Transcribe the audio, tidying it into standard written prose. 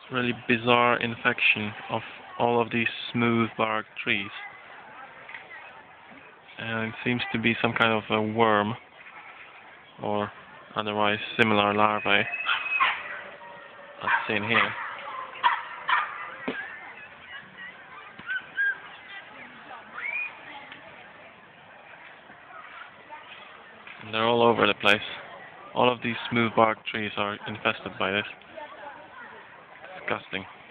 Really bizarre infection of all of these smooth bark trees. And it seems to be some kind of a worm or otherwise similar larvae as seen here. And they're all over the place. All of these smooth bark trees are infested by this. Disgusting.